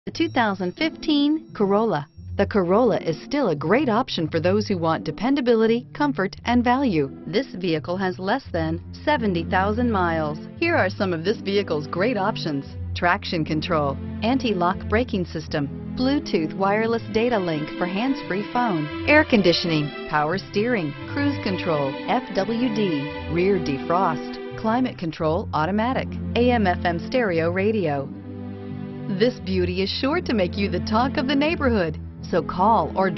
The 2015 Corolla. The Corolla is still a great option for those who want dependability, comfort, and value. This vehicle has less than 70,000 miles. Here are some of this vehicle's great options: traction control, anti-lock braking system, Bluetooth wireless data link for hands-free phone, air conditioning, power steering, cruise control, FWD, rear defrost, climate control automatic, AM/FM stereo radio. This beauty is sure to make you the talk of the neighborhood, so call or